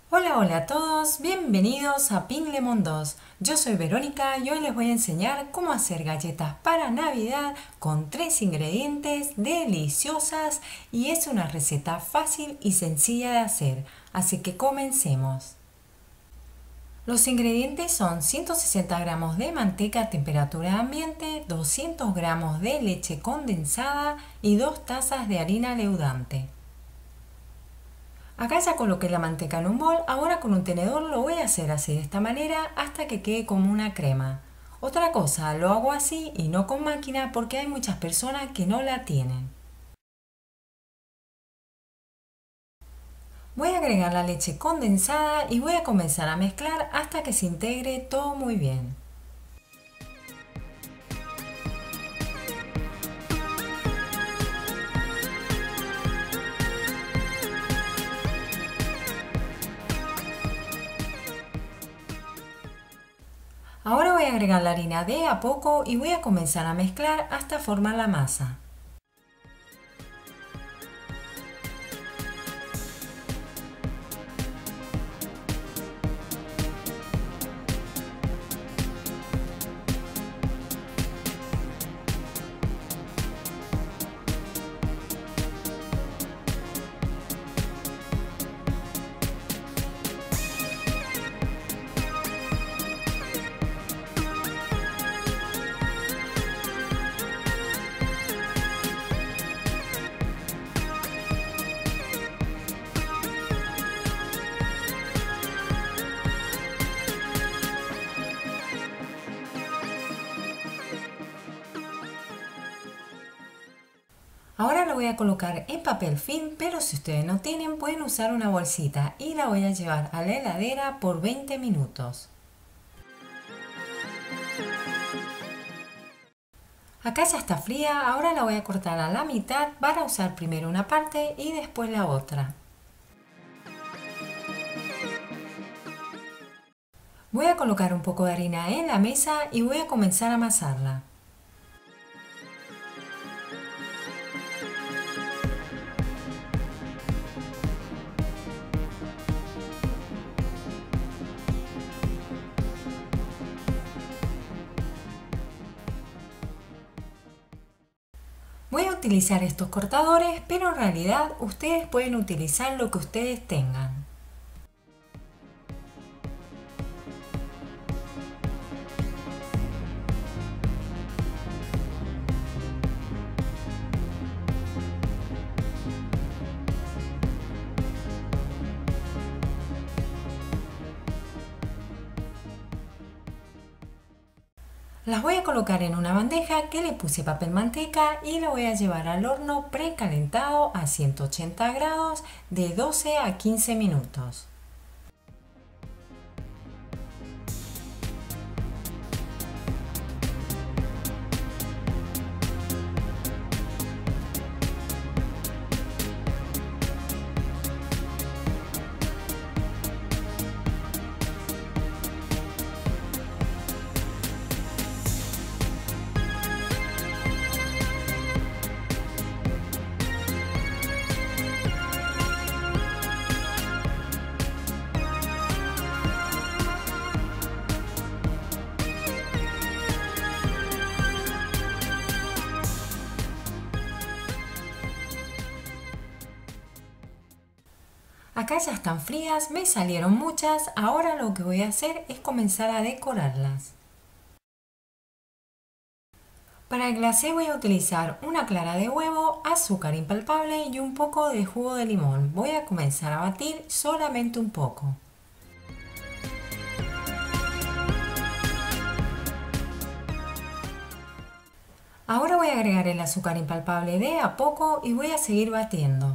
Hola, hola a todos, bienvenidos a Pink Lemon 2. Yo soy Verónica y hoy les voy a enseñar cómo hacer galletas para Navidad con 3 ingredientes deliciosas y es una receta fácil y sencilla de hacer, así que comencemos. Los ingredientes son 160 gramos de manteca a temperatura ambiente, 200 gramos de leche condensada y 2 tazas de harina leudante. Acá ya coloqué la manteca en un bol, ahora con un tenedor lo voy a hacer así de esta manera hasta que quede como una crema. Otra cosa, lo hago así y no con máquina porque hay muchas personas que no la tienen. Voy a agregar la leche condensada y voy a comenzar a mezclar hasta que se integre todo muy bien. Ahora voy a agregar la harina de a poco y voy a comenzar a mezclar hasta formar la masa. Ahora lo voy a colocar en papel film, pero si ustedes no tienen pueden usar una bolsita y la voy a llevar a la heladera por 20 minutos. Acá ya está fría, ahora la voy a cortar a la mitad para usar primero una parte y después la otra. Voy a colocar un poco de harina en la mesa y voy a comenzar a amasarla. Voy a utilizar estos cortadores, pero en realidad ustedes pueden utilizar lo que ustedes tengan. Las voy a colocar en una bandeja que le puse papel manteca y la voy a llevar al horno precalentado a 180 grados de 12 a 15 minutos. Acá ya están frías, me salieron muchas, ahora lo que voy a hacer es comenzar a decorarlas. Para el glacé voy a utilizar una clara de huevo, azúcar impalpable y un poco de jugo de limón. Voy a comenzar a batir solamente un poco. Ahora voy a agregar el azúcar impalpable de a poco y voy a seguir batiendo.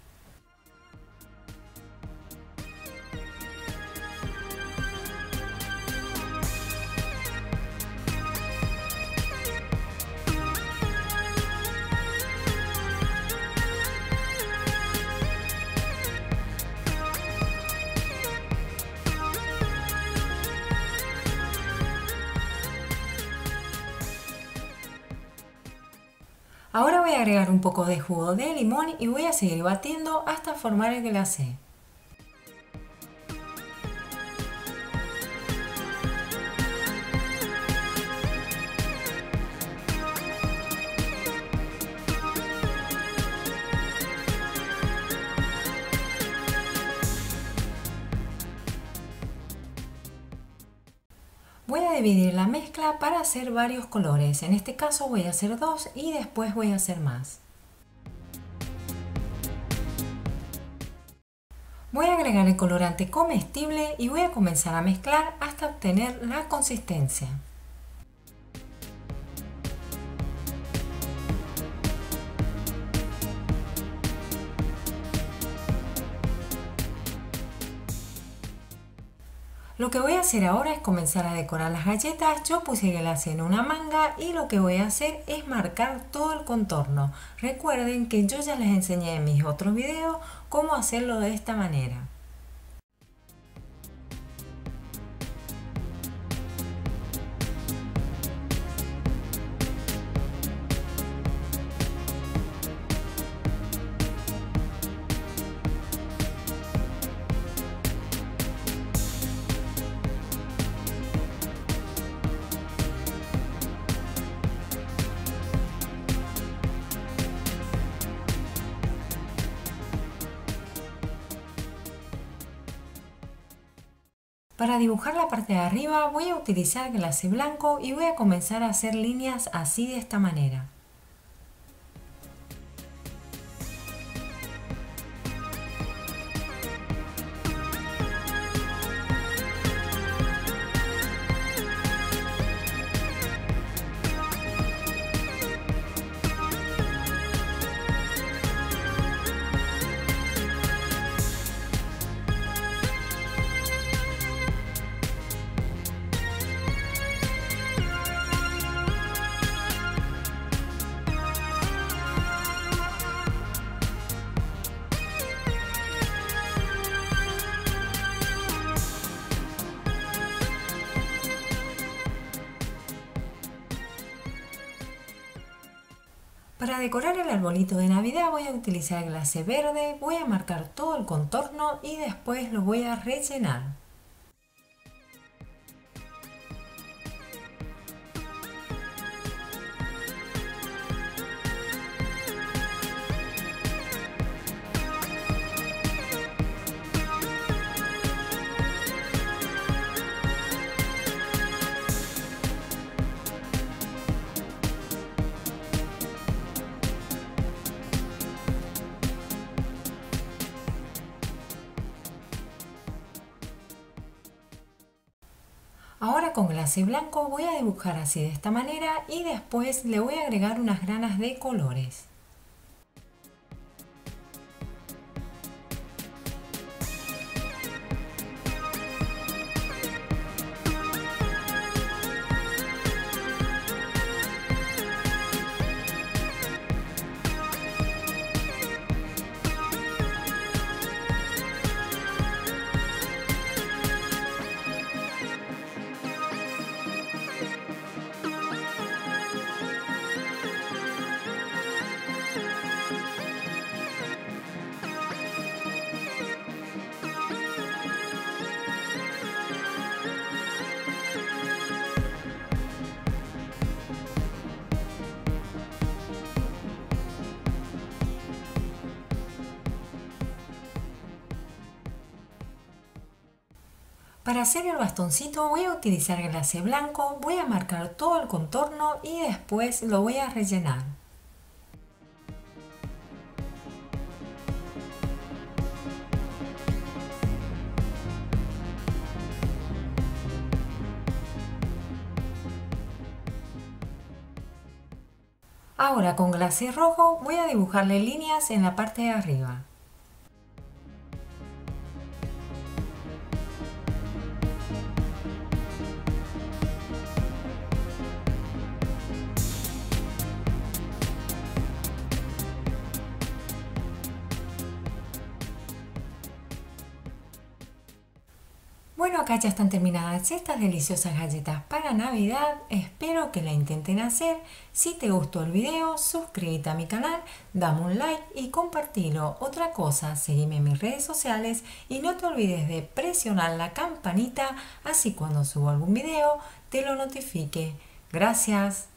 Ahora voy a agregar un poco de jugo de limón y voy a seguir batiendo hasta formar el glacé. Voy a dividir la mezcla para hacer varios colores. En este caso voy a hacer 2 y después voy a hacer más. Voy a agregar el colorante comestible y voy a comenzar a mezclar hasta obtener la consistencia. Lo que voy a hacer ahora es comenzar a decorar las galletas. Yo puse glass en una manga y lo que voy a hacer es marcar todo el contorno. Recuerden que yo ya les enseñé en mis otros videos cómo hacerlo de esta manera. Para dibujar la parte de arriba voy a utilizar glacé blanco y voy a comenzar a hacer líneas así de esta manera. Para decorar el arbolito de Navidad voy a utilizar glacé verde, voy a marcar todo el contorno y después lo voy a rellenar. Ahora con glacé blanco voy a dibujar así de esta manera y después le voy a agregar unas granas de colores. Para hacer el bastoncito voy a utilizar glacé blanco, voy a marcar todo el contorno y después lo voy a rellenar. Ahora con glacé rojo voy a dibujarle líneas en la parte de arriba. Bueno, acá ya están terminadas estas deliciosas galletas para Navidad. Espero que la intenten hacer. Si te gustó el video, suscríbete a mi canal, dame un like y compartilo. Otra cosa, seguime en mis redes sociales y no te olvides de presionar la campanita, así cuando subo algún video te lo notifique. Gracias.